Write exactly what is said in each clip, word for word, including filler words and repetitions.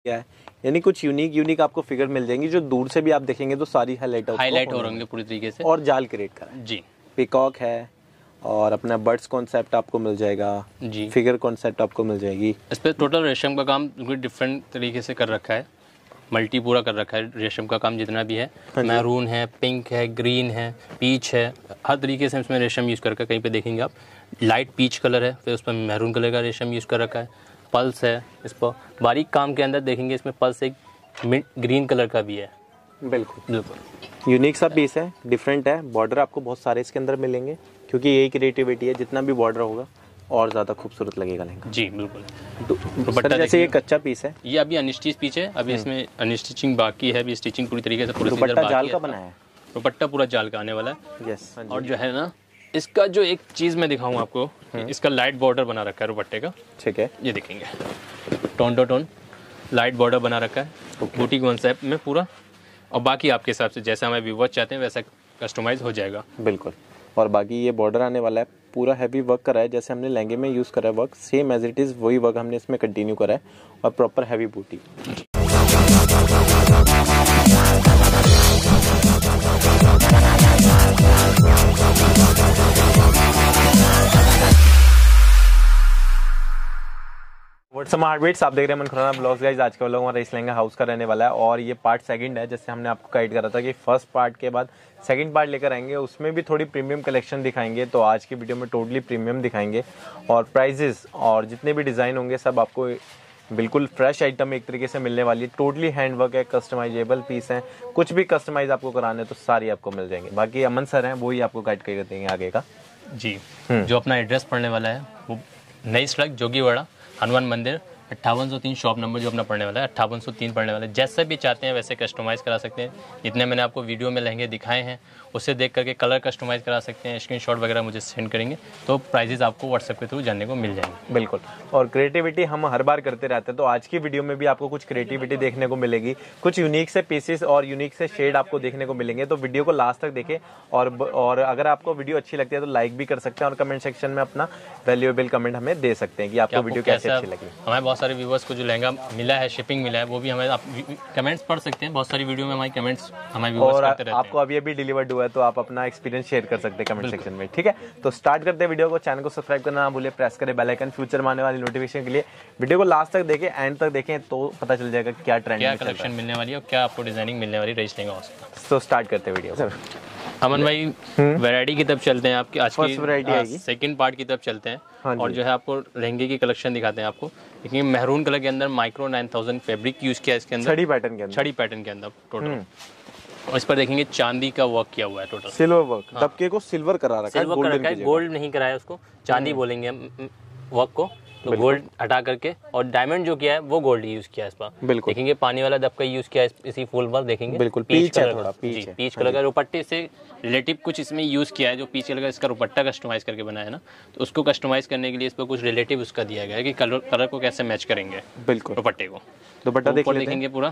है, यानी कुछ यूनिक यूनिक आपको फिगर मिल जाएंगी जो दूर से भी आप देखेंगे तो सारी हाईलाइट हाईलाइट हो रहेंगे पूरी तरीके से। और जाल क्रिएट करा जी, पिकॉक है और अपना बर्ड्स कॉन्सेप्ट आपको मिल जाएगा जी, फिगर कॉन्सेप्ट आपको मिल जाएगी। इस पे टोटल रेशम का काम डिफरेंट तरीके से कर रखा है, मल्टी पूरा कर रखा है रेशम का काम जितना भी है। मैरून है, पिंक है, ग्रीन है, पीच है, हर तरीके से इसमें रेशम यूज़ कर रखा है। कहीं पे देखेंगे आप लाइट पीच कलर है, फिर उस पर मैरून कलर का रेशम यूज़ कर रखा है। पल्स है, इस पर बारीक काम के अंदर देखेंगे इसमें पल्स एक मिड ग्रीन कलर का भी है। बिल्कुल बिल्कुल यूनिक सा पीस है, डिफरेंट है। बॉर्डर आपको बहुत सारे इसके अंदर मिलेंगे क्योंकि यही क्रिएटिविटी है, जितना भी बॉर्डर होगा और ज़्यादा खूबसूरत लगेगा लहंगा। जी बिल्कुल। दुपट्टा जैसे ये कच्चा पीस है, ये अभी अनस्टिच पीस है, अभी इसमें अनस्टिचिंग बाकी है, अभी स्टिचिंग पूरी तरीके से पूरी दुपट्टा जाल का बना है, दुपट्टा पूरा जाल का आने वाला है। यस। और जो है ना इसका जो एक चीज़ मैं दिखाऊँ आपको, इसका लाइट बॉर्डर बना रखा है दुपट्टे का। ठीक है, ये देखेंगे tone to tone light border बना रखा है, बूटी कॉन्सेप्ट में पूरा। और बाकी आपके हिसाब से जैसा हमें व्यूअर्स चाहते हैं वैसा कस्टमाइज हो जाएगा। बिल्कुल। और बाकी ये बॉर्डर आने वाला है, पूरा हैवी वर्क करा है, जैसे हमने लहंगे में यूज़ करा है work, same as it is वही वर्क हमने इसमें कंटिन्यू करा है और प्रॉपर हैवी बूटी। व्हाट्सअप हार्टबीट्स, आप देख रहे हैं मन खुराना ब्लॉग्स गाइस। आज का व्लॉग हमारा इस लहंगा हाउस का रहने वाला है और ये पार्ट सेकंड है। जैसे हमने आपको गाइड करा था कि फर्स्ट पार्ट के बाद सेकंड पार्ट लेकर आएंगे, उसमें भी थोड़ी प्रीमियम कलेक्शन दिखाएंगे। तो आज की वीडियो में टोटली प्रीमियम दिखाएंगे और प्राइजेस और जितने भी डिज़ाइन होंगे सब आपको बिल्कुल फ्रेश आइटम एक तरीके से मिलने वाली है। टोटली हैंडवर्क है, कस्टमाइजेबल पीस है, कुछ भी कस्टमाइज आपको कराने तो सारी आपको मिल जाएंगे। बाकी अमन सर हैं, वो ही आपको गाइड कर देंगे आगे का। जी, जो अपना एड्रेस पड़ने वाला है वो नई सड़क जोगीवाड़ा हनुमान मंदिर अट्ठावन सौ तीन शॉप नंबर जो अपना पड़ने वाला है, अट्ठावन सौ तीन पड़ने वाला है। जैसे भी चाहते हैं वैसे कस्टमाइज़ करा सकते हैं। जितने मैंने आपको वीडियो में लहंगे दिखाए हैं उससे देख करके कलर कस्टमाइज़ करा सकते हैं। स्क्रीनशॉट वगैरह मुझे सेंड करेंगे तो प्राइजेस आपको व्हाट्सएप के थ्रू जानने को मिल जाएंगे। बिल्कुल। और क्रिएटिविटी हम हर बार करते रहते हैं, तो आज की वीडियो में भी आपको कुछ क्रिएटिविटी देखने को मिलेगी, कुछ यूनिक से पीसेस और यूनिक से शेड आपको देखने को मिलेंगे। तो वीडियो को लास्ट तक देखें और और अगर आपको वीडियो अच्छी लगती है तो लाइक भी कर सकते हैं और कमेंट सेक्शन में अपना वैल्यूएबल कमेंट हमें दे सकते हैं कि आपको वीडियो कैसे अच्छी लगी। हमारे बहुत सारे व्यूवर्स को जो लहंगा मिला है, शिपिंग मिला है, वो भी हमें आप कमेंट्स पढ़ सकते हैं। बहुत सारी वीडियो में हमारी कमेंट्स हमारे व्यूवर्स करते रहते हैं। आपको अभी अभी डिलीवर्ड हुआ है तो आप अपना एक्सपीरियंस शेयर कर सकते हैं कमेंट सेक्शन में। ठीक है, तो स्टार्ट करते हैं वीडियो को। चैनल को सब्सक्राइब करना ना भूलिए, प्रेस करें बेल आइकन फ्यूचर में आने वाली नोटिफिकेशन के लिए। वीडियो को लास्ट तक देखें, एंड तक देखें तो पता चल जाएगा क्या ट्रेंड, क्या कलेक्शन मिलने वाली है और क्या आपको डिजाइनिंग मिलने वाली रईस लहंगा हाउस। तो स्टार्ट करते हैं वीडियो। अमन भाई वैरायटी की तरफ चलते हैं, आपकी आज की वैरायटी आएगी, सेकंड पार्ट की तरफ चलते हैं। हाँ और जो है आपको लहंगे की कलेक्शन दिखाते हैं आपको। देखिए मैरून कलर के अंदर micro nine thousand fabric use किया है इसके अंदर, छड़ी पैटर्न के अंदर, छड़ी पैटर्न के अंदर टोटल। और इस पर देखेंगे चांदी का वर्क किया हुआ है टोटल, सिल्वर वर्क। दबके को सिल्वर करा रखा है, सिल्वर का गोल्ड नहीं कराया उसको, चांदी बोलेंगे वर्क को। तो गोल्ड हटा करके और डायमंड जो किया है वो गोल्ड यूज किया है इस पर। देखेंगे पानी वाला दबका यूज किया है इसी फुल पर। देखेंगे बिल्कुल पीच है, थोड़ा पीच है, पीच कलर का दुपट्टे से रिलेटिव कुछ इसमें यूज किया है। जो पीच कलर का इसका दुपट्टा कस्टमाइज करके बनाया है ना, तो उसको कस्टमाइज करने के लिए इस पर कुछ रिलेटिव उसका दिया गया है कि कलर कलर को कैसे मैच करेंगे। बिल्कुल दुपट्टे को दुपट्टा देखेंगे पूरा।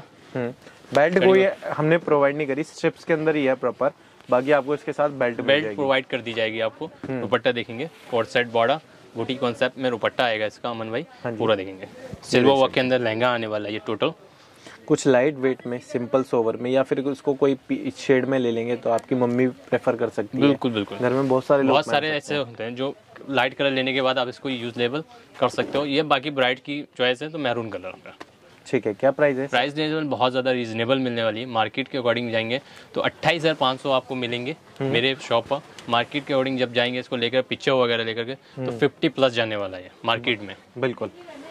बेल्ट कोई हमने प्रोवाइड नहीं करी, स्ट्रिप्स के अंदर ही है प्रॉपर। बाकी आपको इसके साथ बेल्ट बेल्ट प्रोवाइड कर दी जाएगी आपको। दुपट्टा देखेंगे कोट सेट बॉर्डर बूटी कॉन्सेप्ट में दुपट्टा आएगा इसका अमन भाई। पूरा देखेंगे सिल्वर वर्क के अंदर लहंगा आने वाला है ये टोटल। कुछ लाइट वेट में, सिंपल सोवर में, या फिर उसको कोई शेड में ले लेंगे तो आपकी मम्मी प्रेफर कर सकती है। बिल्कुल बिल्कुल। घर में बहुत सारे लोग बहुत सारे ऐसे होते हैं जो लाइट कलर लेने के बाद आप इसको यूज लेवल कर सकते हो। ये बाकी ब्राइट की चॉइस है तो मैरून कलर का। ठीक है, क्या प्राइस है? प्राइस रेंज बहुत ज़्यादा रीजनेबल मिलने वाली है। मार्केट के अकॉर्डिंग जाएंगे तो अट्ठाईस हज़ार पाँच सौ आपको मिलेंगे मेरे शॉप पर। मार्केट के अकॉर्डिंग जब जाएंगे इसको लेकर पिक्चर वगैरह लेकर के तो फिफ्टी प्लस जाने वाला है मार्केट में। बिल्कुल।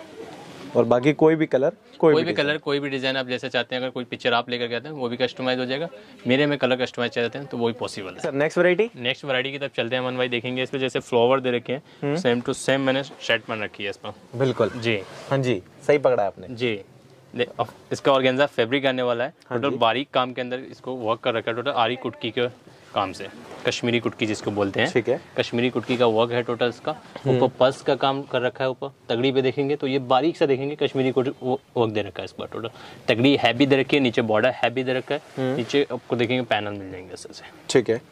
और बाकी कोई भी कलर, कोई, कोई भी, भी कलर, कोई भी डिज़ाइन आप जैसे चाहते हैं, अगर कोई पिक्चर आप लेकर के आते हैं वो भी कस्टमाइज हो जाएगा। मेरे में कलर कस्टमाइज चाहते हैं तो वो भी पॉसिबल है। Sir next variety next variety की तरफ चलते हैं अमन भाई। देखेंगे इस पर जैसे फ्लावर दे रखे हैं, सेम टू सेम मैंने शर्ट पहन रखी है इस पर। बिल्कुल जी, हाँ जी, सही पकड़ा है आपने जी। इसका ऑर्गेन्जा फैब्रिक आने वाला है टोटल। बारीक काम के अंदर इसको वर्क कर रखा है टोटल, आरी कुटकी के काम से, कश्मीरी कुटकी जिसको बोलते हैं। ठीक है, कश्मीरी कुटकी का वर्क है टोटल इसका। ऊपर पर्स का काम कर रखा है ऊपर तगड़ी पे देखेंगे तो ये बारीक सा देखेंगे कश्मीरी वर्क दे रखा है इस पर टोटल। तगड़ी हैवी दे रखी है, नीचे बॉर्डर हैवी दे रखा है, नीचे आपको देखेंगे पैनल मिल जाएंगे इससे। ठीक है।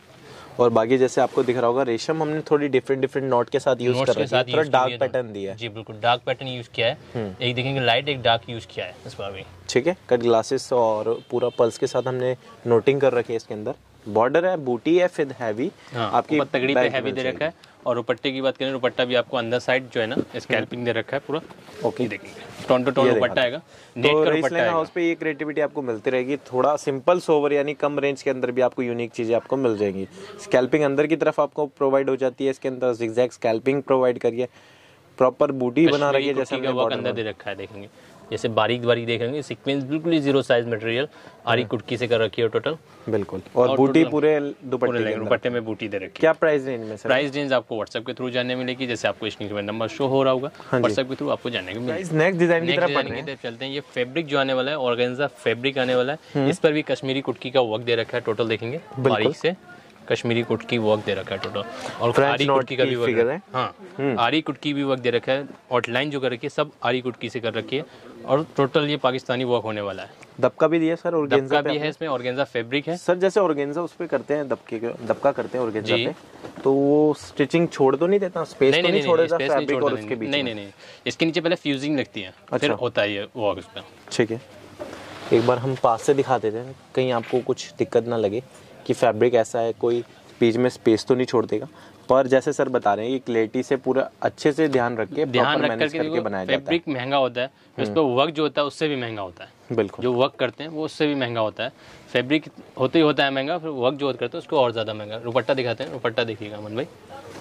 और बाकी जैसे आपको दिख रहा होगा रेशम हमने थोड़ी डिफरेंट डिफरेंट नोट के साथ यूज कर रखी है, थोड़ा डार्क पैटर्न दिया है। जी बिल्कुल डार्क पैटर्न यूज किया है, एक देखेंगे लाइट एक डार्क यूज किया है इस बार भी। ठीक है, कट ग्लासेस और पूरा पल्स के साथ हमने नोटिंग कर रखी है। इसके अंदर बॉर्डर है, बूटी है, फिर हैवी आपकी तगड़ी पे हैवी दे रखा है। और दुपट्टे की बात करें, दुपट्टा भी आपको अंदर साइड जो है ना स्कैल्पिंग दे रखा है पूरा। ओके, देखेंगे टोन टू टोन दुपट्टा आएगा, नेट का दुपट्टा आएगा। हाउस पे ये क्रिएटिविटी आपको मिलती रहेगी, थोड़ा सिंपल सोवर यानी कम रेंज के अंदर भी आपको यूनिक चीजें आपको मिल जाएंगी। स्कैल्पिंग अंदर की तरफ आपको प्रोवाइड हो जाती है, इसके अंदर जिगजैग स्कैल्पिंग प्रोवाइड करिए, प्रॉपर बूटी बना रही है जैसे हमने वर्क अंदर दे रखा है। देखेंगे जैसे बारीक बारीक देखेंगे, सीक्वेंस बिल्कुल ही जीरो साइज मटेरियल आरी कुटकी से कर रखी है टोटल। बिल्कुल, और बूटी पूरे दुपट्टे दुपट्टे में बूटी दे रखी है। क्या प्राइस रेंज में सर? प्राइस रेंज आपको व्हाट्सएप के थ्रू जानने मिलेगी, जैसे आपको स्क्रीन पे नंबर शो हो रहा होगा, व्हाट्सएप के थ्रू आपको जानने को मिलेगा। नेक्स्ट डिजाइन की तरफ बढ़ते हैं, चलते हैं। ये फैब्रिक जो आने वाला है ऑर्गेन्जा फैब्रिक आने वाला है, इस पर भी कश्मीरी कुटकी का वर्क दे रखा है टोटल। देखेंगे बारीक से कश्मीरी कुटकी वर्क दे रखा है टोटल, और आरी कुटकी का भी वर्क है। हाँ, आरी कुटकी भी वर्क दे रखा है, आउटलाइन जो कर रखी है सब आरी कुटकी से कर रखी है, और टोटल ये पाकिस्तानी वर्क होने वाला है। दबका भी दिया सर, ऑर्गेन्जा भी है इसमें, ऑर्गेन्जा फैब्रिक है सर। जैसे ऑर्गेन्जा उस पे करते हैं, दबके दबका करते हैं ऑर्गेन्जा पे, तो वो स्टिचिंग छोड़ तो नहीं देता, स्पेस तो नहीं छोड़ेगा फैब्रिक और उसके बीच? नहीं नहीं नहीं, इसके नीचे पहले फ्यूजिंग लगती है, फिर होता है ये वर्क उस पे। ठीक है, एक बार हम पास से दिखा देते हैं, कहीं आपको कुछ दिक्कत ना लगे कि फैब्रिक ऐसा है, कोई बीच में स्पेस तो नहीं छोड़ देगा। पर जैसे सर बता रहे हैं, ये क्लैरिटी से पूरा अच्छे से ध्यान रख के ध्यान रख करके करके बनाया जाता है। फैब्रिक महंगा होता है, उस पर वर्क जो होता है उससे भी महंगा होता है। बिल्कुल, जो वर्क करते हैं वो उससे भी महंगा होता है। फैब्रिक होते ही होता है महंगा, फिर वर्क जो करते हैं उसको और ज्यादा महंगा। दुपट्टा दिखाते हैं, दुपट्टा देखिएगा अमन भाई,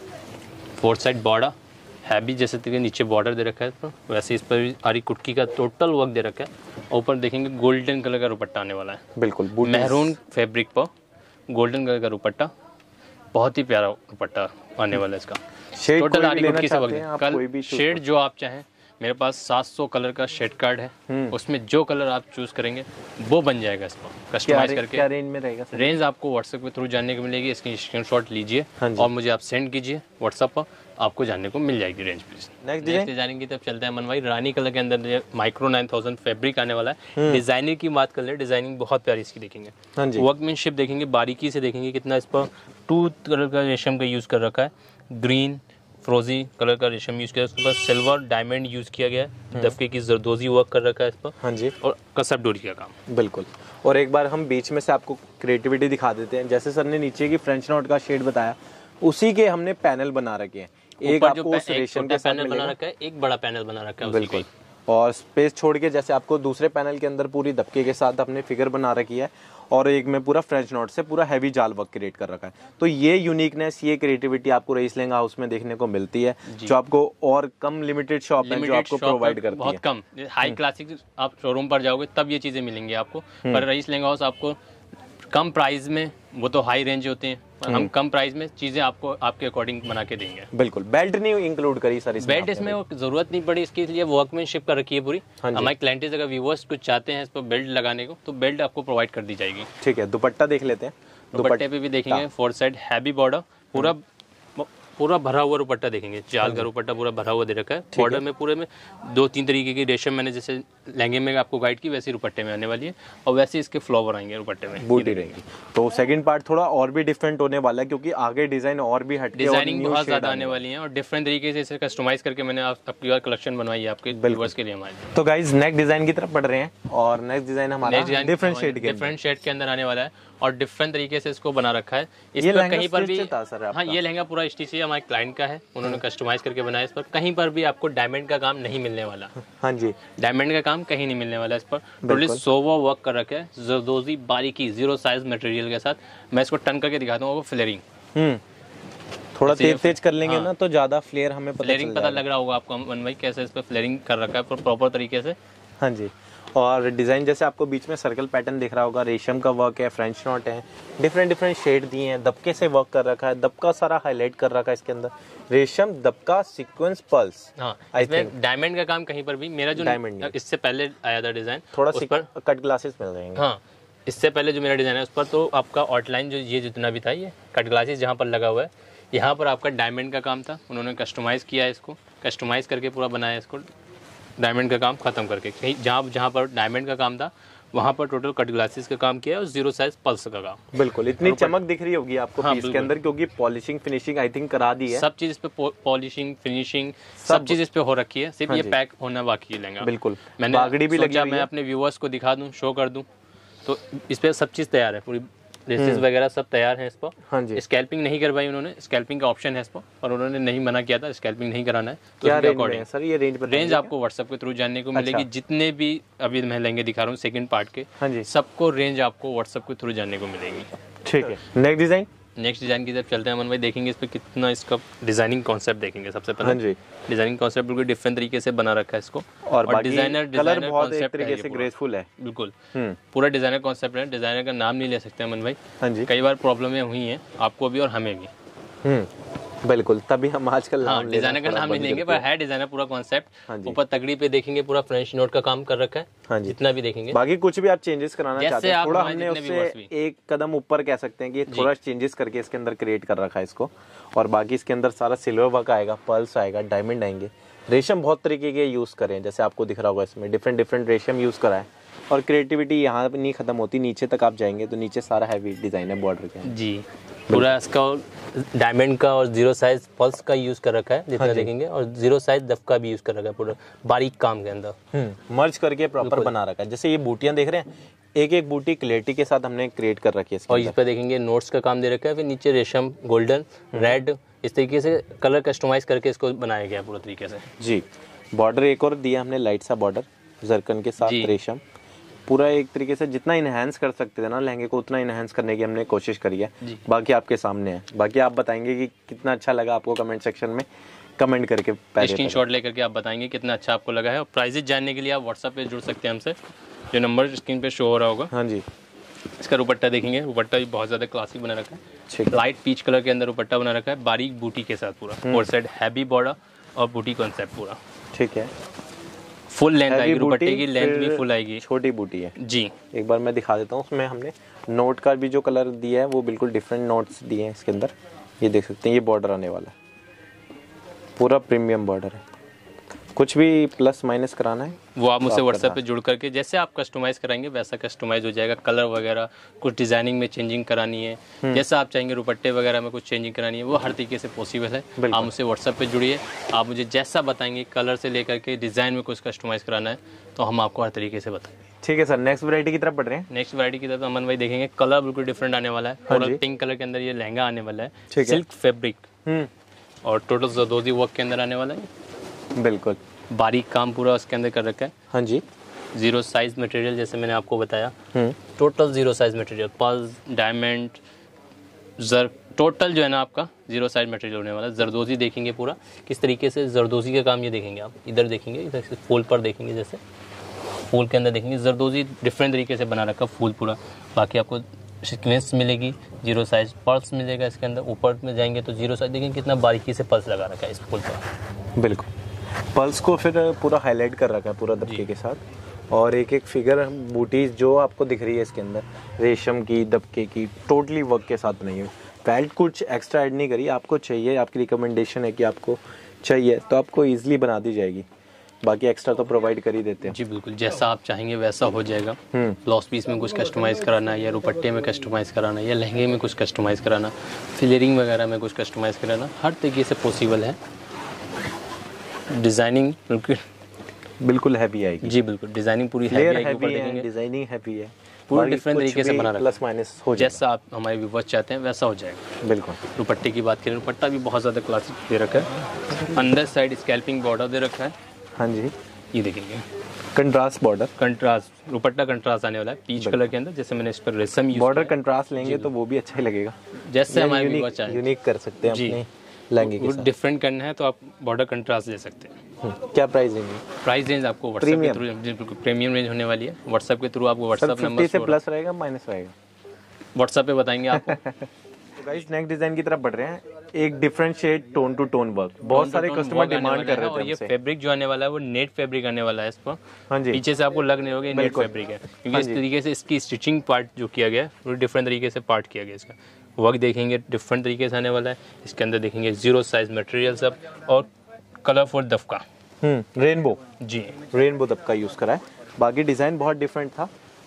फोर साइड बॉर्डर हैवी, जैसे तरीके नीचे बॉर्डर दे रखा है इस पर, वैसे इस पर भी आरी कुटकी का टोटल वर्क दे रखा है। ऊपर देखेंगे गोल्डन कलर का दुपट्टा आने वाला है, बिल्कुल मैरून फैब्रिक पर गोल्डन कलर का दुपट्टा, बहुत ही प्यारा दुपट्टा आने वाला है इसका। टोटल आरी कुटकी से वर्क, कल शेड जो आप चाहें, मेरे पास सात सौ कलर का शेड कार्ड है, उसमें जो कलर आप चूज करेंगे वो बन जाएगा इस पर कस्टमाइज करके। क्या रेंज में रहेगा सर? रेंज आपको व्हाट्सएप के थ्रू जानने को मिलेगी, इसकी स्क्रीनशॉट लीजिए और मुझे आप सेंड कीजिए व्हाट्सएप पर, आपको जानने को मिल जाएगी रेंज प्लीज। नेक्स्ट डिजाइनिंग की तरफ चलते हैं मन भाई। रानी कलर के अंदर माइक्रो नाइन थाउजेंड फैब्रिक आने वाला है। डिजाइनिंग की बात कर ले, डिजाइनिंग बहुत प्यारी इसकी देखेंगे, वर्कमैनशिप देखेंगे, बारीकी से देखेंगे कितना इस पर टू कलर का रेशम का यूज कर रखा है, ग्रीन फ्रोजी कलर का रेशम यूज किया है, उसके बाद सिल्वर डायमंड यूज किया गया है, दफके की जरदोजी वर्क कर रखा है इस पर। हाँ जी, और कसब डोरी का काम। बिल्कुल, और एक बार हम बीच में से आपको क्रिएटिविटी दिखा देते हैं। जैसे सर ने नीचे की फ्रेंच नॉट का शेड बताया, उसी के हमने पैनल बना रखे हैं। एक आपको उस रेशम के पैनल बना रखा है, एक बड़ा पैनल बना रखा है, बिल्कुल, और स्पेस छोड़ के जैसे आपको दूसरे पैनल के अंदर पूरी दबके के साथ अपने फिगर बना रखी है, और एक में पूरा फ्रेंच नॉट से पूरा हैवी जाल वर्क क्रिएट कर रखा है। तो ये यूनिकनेस, ये क्रिएटिविटी आपको रईस लहंगा हाउस में देखने को मिलती है, जो आपको और कम लिमिटेड शॉप है जो आपको प्रोवाइड करती है। बहुत कम हाई क्लासिक आप शोरूम पर जाओगे तब ये चीजें मिलेंगी आपको, पर रईस लहंगा हाउस आपको कम प्राइस में, वो तो हाई रेंज होते हैं, हम कम प्राइस में चीजें आपको आपके अकॉर्डिंग बना के देंगे। बिल्कुल, बेल्ट नहीं इंक्लूड करी सर इसमें? बेल्ट इसमें वो जरूरत नहीं पड़ी, इसके लिए वर्कमैनशिप कर रखी है पूरी। हमारे क्लाइंट्स अगर व्यूअर्स कुछ चाहते हैं इस पर बेल्ट लगाने को, तो बेल्ट आपको प्रोवाइड कर दी जाएगी। ठीक है, दुपट्टा देख लेते हैं। दुपट्टे पे भी देखेंगे फोर साइड हैवी बॉर्डर, पूरा पूरा भरा हुआ दुपट्टा देखेंगे, जाल का दुपट्टा पूरा भरा हुआ दे रखा है। बॉर्डर में पूरे में दो तीन तरीके की रेशम मैंने जैसे लहंगे में आपको गाइड की, वैसे दुपट्टे में आने वाली है, और वैसे इसके फ्लावर आएंगे दुपट्टे में, बूटी रहेंगी। तो सेकंड पार्ट थोड़ा और भी डिफरेंट होने वाला है, क्योंकि आगे डिजाइन और भी हटके, डिजाइनिंग बहुत ज्यादा आने वाली है, और डिफरेंट तरीके से इसे कस्टमाइज करके मैंने आपकी और कलेक्शन बनवाई है आपके व्यूअर्स के लिए हमारे। तो गाइस नेक्स्ट डिजाइन की तरफ बढ़ रहे हैं, और नेक्स्ट डिजाइन हमारा डिफरेंट शेड के डिफरेंट शेड के अंदर आने वाला है, और डिफरेंट तरीके से इसको बना रखा है। इस पर कहीं पर भी, हाँ ये लहंगा पूरा स्टिच है, हमारे क्लाइंट का है, उन्होंने कस्टमाइज करके बनाया। इस पर कहीं पर भी आपको डायमंड का काम नहीं मिलने वाला। हाँ जी, डायमंड का काम कहीं नहीं मिलने वाला। इस पर टोटली सोवा वर्क कर रखा है, जरदोजी बारीकी जीरो साइज मटेरियल के साथ। मैं इसको टर्न करके दिखाता हूँ, फ्लेयरिंग हम्म थोड़ा तेज तेज कर लेंगे ना, तो ज्यादा फ्लेयर हमें पता फ्लेयरिंग पता लग रहा होगा आपको अमन भाई, कैसे इस पर फ्लेयरिंग कर रखा है प्रॉपर तरीके से। हाँ जी, और डिज़ाइन जैसे आपको बीच में सर्कल पैटर्न दिख रहा होगा, रेशम का वर्क है, फ्रेंच नॉट है, डिफरेंट डिफरेंट शेड दिए हैं, दबके से वर्क कर रखा है, दबका सारा हाईलाइट कर रखा है इसके अंदर, रेशम दबका सीक्वेंस पल्स। हाँ, इसमें डायमंड का काम कहीं पर भी, मेरा जो डायमंड इससे पहले आया था डिजाइन, थोड़ा उस पर कट ग्लासेस मिल जाएंगे। हाँ, इससे पहले जो मेरा डिजाइन है उस पर तो आपका आउटलाइन जो ये जितना भी था, ये कट ग्लासेस जहाँ पर लगा हुआ है, यहाँ पर आपका डायमंड का काम था, उन्होंने कस्टमाइज किया है इसको, कस्टमाइज करके पूरा बनाया इसको, डायमंड का काम खत्म करके। कहीं जहाँ जहाँ पर डायमंड का काम था वहाँ पर टोटल कट ग्लासेस का काम किया है और जीरो साइज पल्स का काम। बिल्कुल, इतनी चमक दिख रही होगी आपको हाँ, पीस के अंदर, क्योंकि पॉलिशिंग फिनिशिंग आई थिंक करा दी है। सब चीज इस पे पॉलिशिंग फिनिशिंग सब चीज इस पे हो रखी है, सिर्फ हाँ ये जी। पैक होना बाकी है लहंगा। बिल्कुल, मैंने बागड़ी भी लगी सोचा हुई मैं है। अपने व्यूअर्स को दिखा दूं, शो कर दूं, तो इस पे सब चीज तैयार है, पूरी लेसेस वगैरह सब तैयार है इस पर। हाँ जी। स्कैल्पिंग नहीं करवाई उन्होंने, स्कैल्पिंग का ऑप्शन है इस पर, और उन्होंने नहीं मना किया था स्कैल्पिंग नहीं कराना है। तो क्या उसके रेंज में अकॉर्डिंग है सर ये रेंज बताइए? रेंज आपको व्हाट्सएप के थ्रू जानने को मिलेगी। जितने भी अभी मैं लहंगे दिखा रहा हूँ सेकंड पार्ट के, हाँ जी, सबको रेंज आपको व्हाट्सएप के थ्रू जानने को मिलेगी। ठीक है। नेक्स्ट डिजाइन, नेक्स्ट डिजाइन की तरफ चलते हैं अमन भाई, देखेंगे इस पे कितना इसका डिजाइनिंग कॉन्सेप्ट देखेंगे। सबसे हाँ पहले जी, डिजाइनिंग कॉन्सेप्ट बिल्कुल डिफरेंट तरीके से बना रखा है इसको, और बाकी डिजाइनर कलर डिजाइनर बहुत एक कॉन्सेप्ट तरीके है से ये पूरा। ग्रेसफुल है। बिल्कुल हम्म, पूरा डिजाइनर कॉन्सेप्ट है। डिजाइनर का नाम नहीं ले सकते अमन भाई, हाँ जी, कई बार प्रॉब्लमें हुई हैं आपको भी और हमें भी। हम्म, बिल्कुल, तभी हम आजकल हाँ, नाम लेना डिजाइनर का थोड़ा नाम बंद नहीं लेंगे, करते पर है डिजाइनर पूरा हाँ कॉन्सेप्ट। जी। ऊपर तगड़ी पे देखेंगे पूरा फ्रेंच नोट का काम कर रखा है। हाँ जी, जितना भी देखेंगे, बाकी कुछ भी आप चेंजेस कराना जैसे चाहते हैं, आप थोड़ा हमारे हमने जितने viewers उससे भी। एक कदम ऊपर कह सकते हैं कि थोड़ा चेंजेस करके इसके अंदर क्रिएट कर रखा है इसको। और बाकी इसके अंदर सारा सिल्वर वर्क आएगा, पर्ल्स आएगा, डायमंड आएंगे, रेशम बहुत तरीके के यूज करें, जैसे आपको दिख रहा होगा इसमें डिफरेंट डिफरेंट रेशम यूज करा है। और क्रिएटिविटी यहाँ पे नहीं खत्म होती, नीचे तक आप जाएंगे तो नीचे सारा हैवी डिजाइन है बॉर्डर के। जी पूरा इसका डायमंड का और जीरो साइज पल्स का यूज कर रखा है जितना हाँ जी। देखेंगे, और जीरो साइज दफ का भी यूज कर रखा है पूरा बारीक काम के अंदर। हम्म, मर्ज करके प्रॉपर बना रखा है। जैसे ये बूटियां देख रहे हैं, एक एक बूटी क्लैरिटी के साथ हमने क्रिएट कर रखी है इसके और अंदर। इस पे देखेंगे नोट्स का काम दे रखा है, फिर नीचे रेशम, गोल्डन, रेड, इस तरीके से कलर कस्टमाइज करके इसको बनाया गया है पूरा तरीके से। जी, बॉर्डर एक और दिया हमने लाइट सा बॉर्डर जरकन के साथ जी। रेशम, पूरा एक तरीके से जितना इनहेंस कर सकते थे ना लहंगे को, उतना इनहेंस करने की हमने कोशिश करी है। जी। बाकी आपके सामने है, बाकी आप बताएंगे कि कितना अच्छा लगा आपको कमेंट सेक्शन में कमेंट करके पहले स्क्रीनशॉट लेकर के आप बताएंगे कितना अच्छा आपको लगा है। और प्राइजेस जानने के लिए आप व्हाट्सएप पे जुड़ सकते हैं हमसे, जो नंबर स्क्रीन पे शो हो रहा होगा। हाँ जी, इसका दुपट्टा देखेंगे, दुपट्टा भी बहुत ज़्यादा क्लासिक बना रखा है, ठीक। लाइट पीच कलर के अंदर दुपट्टा बना रखा है, बारीक बूटी के साथ पूरा, फोर साइड हैवी बॉर्डर और बूटी कॉन्सेप्ट पूरा। ठीक है, फुल लेंथ Heavy आएगी, दुपट्टे बूटी, की लेंथ भी फिर फुल आएगी। छोटी बूटी है। जी एक बार मैं दिखा देता हूँ, उसमें हमने नोट का भी जो कलर दिया है वो बिल्कुल डिफरेंट नोट्स दिए हैं इसके अंदर। ये देख सकते हैं, ये बॉर्डर आने वाला है, पूरा प्रीमियम बॉर्डर है। कुछ भी प्लस माइनस कराना है वो आप मुझसे आप व्हाट्सएप करना। पे जुड़ करके जैसे आप कस्टमाइज कराएंगे वैसा कस्टमाइज हो जाएगा। कलर वगैरह कुछ डिजाइनिंग में चेंजिंग करानी है, जैसा आप चाहेंगे दुपट्टे वगैरह में कुछ चेंजिंग करानी है, वो हर तरीके से पॉसिबल है। बिल्कुल। आप मुझसे व्हाट्सएप पे जुड़िए, आप मुझे जैसा बताएंगे कलर से लेकर के डिज़ाइन में कुछ कस्टमाइज कराना है तो हम आपको हर तरीके से बताएंगे। ठीक है सर, नेक्स्ट वैरायटी की तरफ बढ़ रहे हैं। नेक्स्ट वैरायटी की तरफ अमन भाई देखेंगे, कलर बिल्कुल डिफरेंट आने वाला है। हाँ और जी। पिंक कलर के अंदर ये लहंगा आने वाला है, ठीक है। सिल्क फैब्रिक हम्म, और टोटल जरदोजी वर्क के अंदर आने वाला है। बिल्कुल। बारीक काम पूरा उसके अंदर कर रखा है। हाँ जी, जीरो साइज मटेरियल जैसे मैंने आपको बताया, हम्म, total zero size material, pearls, diamond, जर टोटल जो है ना आपका जीरो साइज मटेरियल होने वाला है। जरदोजी देखेंगे पूरा किस तरीके से जरदोजी का काम, ये देखेंगे आप इधर देखेंगे, इधर से फूल पर देखेंगे, जैसे फूल के अंदर देखेंगे जरदोजी डिफरेंट तरीके से बना रखा फूल पूरा। बाकी आपको सीक्वेंस मिलेगी, जीरो साइज पर्ल्स मिलेगा इसके अंदर। ऊपर में जाएंगे तो जीरो साइज देखेंगे कितना बारीकी से पर्ल्स लगा रखा है इस फूल पर। बिल्कुल। पल्स को फिर पूरा हाईलाइट कर रखा है पूरा दबके के साथ, और एक एक फिगर बूटीज जो आपको दिख रही है इसके अंदर रेशम की, दबके की, टोटली वर्क के साथ नहीं है। बेल्ट कुछ एक्स्ट्रा ऐड नहीं करी, आपको चाहिए, आपकी रिकमेंडेशन है कि आपको चाहिए तो आपको ईजिली बना दी जाएगी। बाकी एक्स्ट्रा तो प्रोवाइड कर ही देते हैं। जी बिल्कुल, जैसा आप चाहेंगे वैसा हो जाएगा। हम्म, ब्लाउज पीस में कुछ कस्टमाइज कराना है, या दुपट्टे में कस्टमाइज कराना है, या लहंगे में कुछ कस्टमाइज कराना, फिलरिंग वगैरह में कुछ कस्टमाइज कराना, हर तरीके से पॉसिबल है। डिज़ाइनिंग बिल्कुल बिल्कुल हैवी आएगी। जी बिल्कुल, डिज़ाइनिंग पूरी लेयर हैवी आएगी। ऊपर हैवी है, देखेंगे डिजाइनिंग हैवी है, पूरा बाकी different कुछ तरीके से भी बना रखा है। प्लस माइनस हो जाएगा। जैसा आप हमारे व्यूवर्स चाहते हैं वैसा हो जाएगा। बिल्कुल। दुपट्टे की बात करें, दुपट्टा भी बहुत ज़्यादा क्लासिक दे रखा है। अंदर साइड स्कैल्पिंग बॉर्डर दे रखा है, हाँ जी, ये देखेंगे contrast border. Contrast, dupatta contrast आने वाला है पीच कलर के अंदर। जैसे मैंने इस पर रेशम यूज बॉर्डर कंट्रास्ट लेंगे तो वो भी अच्छा ही लगेगा। जैसे हमारे यूनिक व्यूवर्स चाहें यूनिक कर सकते हैं जी। अपने लहंगे के साथ। डिफरेंट करना है तो आप बॉर्डर कंट्रास्ट ले सकते हैं। हम्म, क्या प्राइस देंगे? प्राइस रेंज आपको व्हाट्सएप के थ्रू, जी बिल्कुल प्रीमियम रेंज होने वाली है। व्हाट्सएप के थ्रू आपको सर व्हाट्सएप नंबर फिफ्टी से प्लस रहेगा माइनस रहेगा? व्हाट्सएप पे बताएंगे आपको। तो गाइस नेक्स्ट डिजाइन की तरफ बढ़ रहे हैं। एक different shade tone to tone work, बहुत सारे कस्टमर डिमांड कर रहे थे और ये हमसे। फैब्रिक जो आने वाला है वो नेट फैब्रिक आने वाला है इस पर। हाँ जी, पीछे से आपको लग नहीं होगा नेट बिल्कुल। फैब्रिक है, क्योंकि हाँ इस जी। तरीके से इसकी स्टिचिंग पार्ट जो किया गया है वो डिफरेंट तरीके से पार्ट किया गया है। इसका वर्क देखेंगे डिफरेंट तरीके से आने वाला है। इसके अंदर देखेंगे जीरो साइज मटेरियल सब और कलरफुल दफका। हम्म, रेनबो जी रेनबो दबका यूज करा है। बाकी डिजाइन बहुत डिफरेंट था,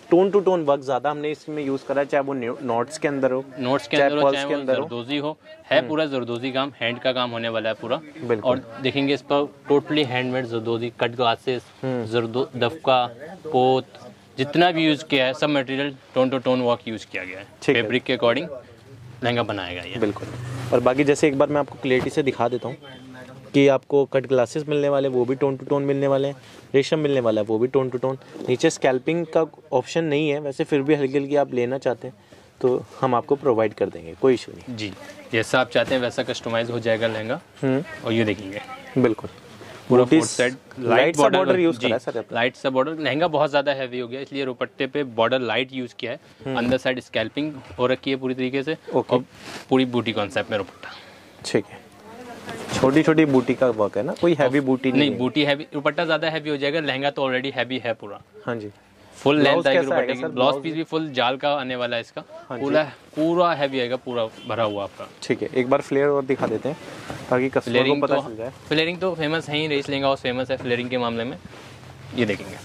टोन टू टोन वर्क ज्यादा हमने इसमें यूज करा है, चाहे वो नोट्स के अंदर हो, नोट्स के अंदर हो, चाहे वो जरदोजी हो, है पूरा जरदोजी काम, हैंड का काम होने वाला है पूरा। और देखेंगे इस पर totally handmade zardozi, cut glasses, जरदो दफका, पोत, जितना भी यूज किया है सब material tone to tone work use किया गया है। फैब्रिक के अकॉर्डिंग लहंगा बनाएगा ये। बिल्कुल। और बाकी जैसे एक बार मैं आपको क्लियरिटी से दिखा देता हूँ कि आपको कट ग्लासेस मिलने वाले, वो भी टोन टू टोन मिलने वाले हैं, रेशम मिलने वाला है वो भी टोन टू टोन। नीचे स्कैल्पिंग का ऑप्शन नहीं है, वैसे फिर भी हल्की हल्की आप लेना चाहते हैं तो हम आपको प्रोवाइड कर देंगे, कोई इशू नहीं जी। जैसा आप चाहते हैं वैसा कस्टमाइज हो जाएगा लहंगा। और ये देखेंगे बिल्कुल पूरा फोर साइड लाइट सा बॉर्डर यूज करा है सर। लाइट सा बॉर्डर, लहंगा बहुत ज्यादा हैवी हो गया इसलिए दुपट्टे पे बॉर्डर लाइट यूज किया है। अंदर साइड स्कैल्पिंग हो रखी है पूरी तरीके से और पूरी बूटी कॉन्सेप्ट में दुपट्टा। ठीक है, छोटी छोटी बूटी का वर्क है ना, कोई हैवी बूटी नहीं, नहीं बूटी हैवी, दुपट्टा ज्यादा हैवी हो जाएगा, लहंगा तो ऑलरेडी हैवी है पूरा। हाँ जी। फुल लेंथ आएगी दुपट्टे की, ब्लाउज पीस भी फुल जाल का आने वाला है इसका। हाँ पूरा पूरा हैवी आएगा, पूरा भरा हुआ आपका। ठीक है, एक बार फ्लेयर और दिखा देते हैं ताकि कस्टमर को पता चल जाए। फ्लेयरिंग तो फेमस है ही, रेस लहंगा हाउस फेमस है फ्लेयरिंग के मामले में। ये देखेंगे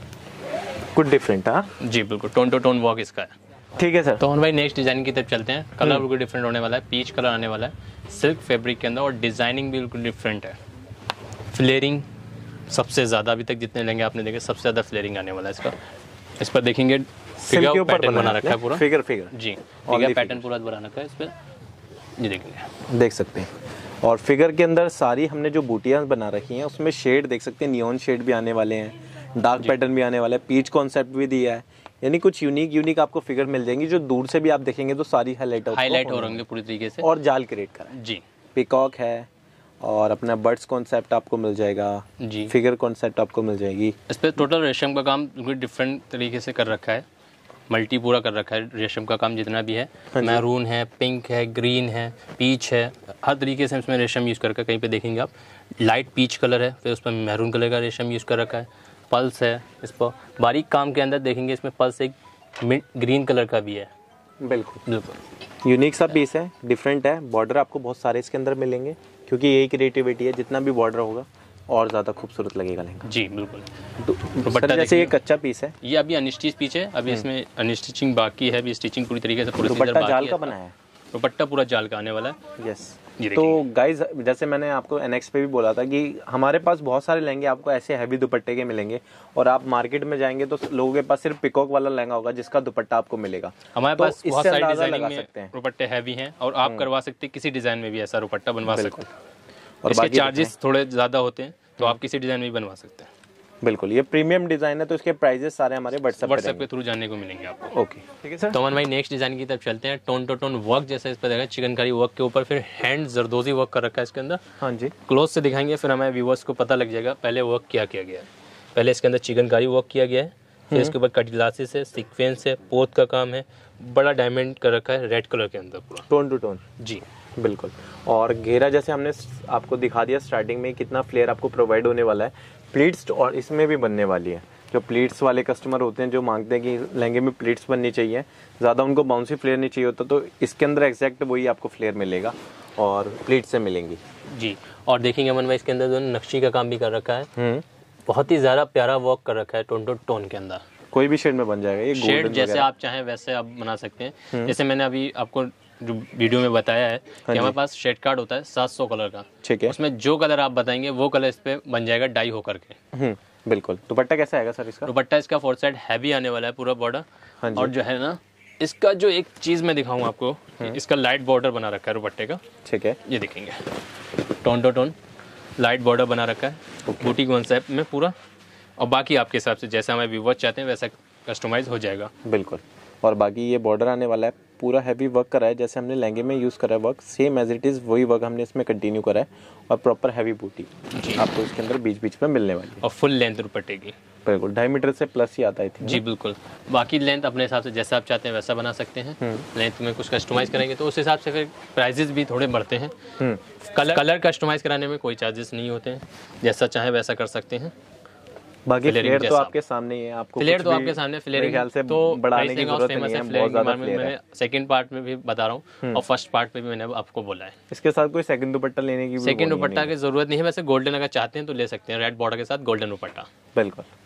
कुछ डिफरेंट। हाँ जी बिल्कुल, टोन टू टोन वर्क इसका है। ठीक है सर। तो हम भाई नेक्स्ट डिजाइन की तरफ चलते हैं। कलर बिल्कुल डिफरेंट होने वाला है, पीच कलर आने वाला है सिल्क फैब्रिक के अंदर, और डिजाइनिंग भी बिल्कुल डिफरेंट है। फ्लेयरिंग सबसे ज्यादा, अभी तक जितने लहंगे आपने देखे सबसे ज्यादा फ्लेयरिंग आने वाला है इसका। इस पर देखेंगे फिगर पैटर्न बना रखा है पूरा, फिगर फिगर जी फिगर पैटर्न पूरा बना रखा है इस पर, ये देखेंगे देख सकते हैं। और फिगर के अंदर सारी हमने जो बूटियां बना रखी हैं उसमें शेड देख सकते हैं, नियॉन शेड भी आने वाले हैं, डार्क पैटर्न भी आने वाला है, पीच कॉन्सेप्ट भी दिया है, यानी कुछ यूनिक यूनिक आपको फिगर मिल जाएंगी जो दूर से भी आप देखेंगे तो सारी हाईलाइट हाईलाइट हो रहेंगे पूरी तरीके से। और जाल क्रिएट करा है जी, पिकॉक है और अपना बर्ड्स कॉन्सेप्ट आपको मिल जाएगा जी, फिगर कॉन्सेप्ट आपको मिल जाएगी। इस पे टोटल रेशम का काम बिल्कुल डिफरेंट तरीके से कर रखा है, मल्टी पूरा कर रखा है रेशम का काम जितना भी है। मैरून है, पिंक है, ग्रीन है, पीच है, हर तरीके से इसमें रेशम यूज़ कर रखा है। कहीं पे देखेंगे आप लाइट पीच कलर है, फिर उस पर मैरून कलर का रेशम यूज़ कर रखा है। पल्स है इस पर, बारीक काम के अंदर देखेंगे इसमें पल्स एक मिड ग्रीन कलर का भी है। बिल्कुल बिल्कुल यूनिक सा पीस है, डिफरेंट है। बॉर्डर आपको बहुत सारे इसके अंदर मिलेंगे क्योंकि यही क्रिएटिविटी है, जितना भी बॉर्डर होगा और ज़्यादा खूबसूरत लगेगा लहंगा। जी बिल्कुल। दुपट्टा जैसे ये कच्चा पीस है, ये अभी अनस्टिच पीस है, अभी इसमें अनस्टिचिंग बाकी है, अभी स्टिचिंग पूरी तरीके से पूरी दुपट्टा जाल का बना है, दुपट्टा पूरा जाल का आने वाला है। यस। तो गाइज जैसे मैंने आपको एनएक्स पे भी बोला था कि हमारे पास बहुत सारे लहंगे आपको ऐसे हैवी दुपट्टे के मिलेंगे, और आप मार्केट में जाएंगे तो लोगों के पास सिर्फ पिकॉक वाला लहंगा होगा जिसका दुपट्टा आपको मिलेगा। हमारे पास बहुत सारी डिजाइनिंग में दुपट्टे हैवी हैं और आप करवा सकते हैं, किसी डिजाइन में भी ऐसा दुपट्टा बनवा सकते हैं। और इसके चार्जेस थोड़े ज्यादा होते हैं तो आप किसी डिजाइन में भी बनवा सकते हैं। बिल्कुल, ये प्रीमियम डिजाइन है तो इसके प्राइजेस सारे हमारे व्हाट्सएप व्हाट्सएप के थ्रू जानने को मिलेंगे आपको। ओके ठीक है सर। तो अमन भाई नेक्स्ट डिजाइन की तरफ चलते हैं। टोन टू टोन वर्क जैसा इस पर देखा, चिकनकारी वर्क के ऊपर फिर हैंड जरदोजी वर्क कर रखा है इसके अंदर। हाँ जी, क्लोज से दिखाएंगे फिर हमारे व्यूवर्स को पता लग जाएगा पहले वर्क क्या किया गया है। पहले इसके अंदर चिकनकारी वर्क किया गया है, फिर इसके ऊपर कट ग्लासेस है, सीक्वेंस है, पोत का काम है, बड़ा डायमंड कर रखा है रेड कलर के अंदर पूरा टोन टू टोन। जी बिल्कुल। और घेरा जैसे हमने आपको दिखा दिया स्टार्टिंग में कितना फ्लेयर आपको प्रोवाइड होने वाला है। प्लीट्स और इसमें भी बनने वाली है, जो प्लीट्स वाले कस्टमर होते हैं जो मांगते हैं कि लहंगे में प्लीट्स बननी चाहिए, ज़्यादा उनको बाउंसी फ्लेयर नहीं चाहिए होता, तो इसके अंदर एग्जैक्ट वही आपको फ्लेयर मिलेगा और प्लीट्स से मिलेंगी। जी। और देखेंगे अमन भाई इसके अंदर जो नक्शी का काम भी कर रखा है, बहुत ही ज़्यादा प्यारा वर्क कर रखा है टोन टू टोन के अंदर। कोई भी शेड में बन जाएगा, ये शेड जैसे आप चाहें वैसे आप बना सकते हैं। जैसे मैंने अभी आपको जो वीडियो में बताया है कि हमारे पास शेड कार्ड होता है सात सौ कलर का, ठीक है, उसमें जो कलर आप बताएंगे वो कलर इस पे बन जाएगा डाई होकर के। बिल्कुल। दुपट्टा कैसा आएगा सर इसका? दुपट्टा इसका फोर साइड हैवी आने वाला है पूरा बॉर्डर। और जो है ना इसका जो एक चीज मैं दिखाऊं आपको, इसका लाइट बॉर्डर बना रखा है दुपट्टे का, ठीक है, ये देखेंगे tone to tone light border बना रखा है बूटी कॉन्सेप्ट में पूरा। और बाकी आपके हिसाब से जैसा हमारे व्यूअर्स चाहते हैं वैसा कस्टमाइज हो जाएगा। बिल्कुल। और बाकी ये बॉर्डर आने वाला है, पूरा हैवी वर्क करा है, जैसे हमने लहंगे में यूज़ करा है work same as it is वही वर्क हमने इसमें कंटिन्यू करा है। और प्रॉपर हैवी बूटी आपको इसके अंदर बीच बीच में मिलने वाली है। और फुल लेंथ दुपट्टे की बिल्कुल ढाई मीटर से प्लस ही आता है जी। बिल्कुल। बाकी लेंथ अपने हिसाब से जैसा आप चाहते हैं वैसा बना सकते हैं। लेंथ में कुछ कस्टमाइज करेंगे तो उस हिसाब से फिर प्राइजेस भी थोड़े बढ़ते हैं। कलर कलर कस्टमाइज कराने में कोई चार्जेस नहीं होते हैं, जैसा चाहे वैसा कर सकते हैं। बाकी फ्लेयर तो आपके सामने ही है, आपको फ्लेयर तो आपके सामने फ्लेयर ख्याल से तो बढ़ाने की जरूरत नहीं है, बहुत ज्यादा फ्लेयर है। मैंने सेकंड पार्ट में भी बता रहा हूँ और फर्स्ट पार्ट में भी मैंने आपको बोला है। इसके साथ कोई सेकंड दुपट्टा लेने की सेकंड दुपट्टा की जरूरत नहीं है, वैसे गोल्डन अगर चाहते हैं तो ले सकते हैं, रेड बॉर्डर के साथ गोल्डन दुपट्टा। बिल्कुल।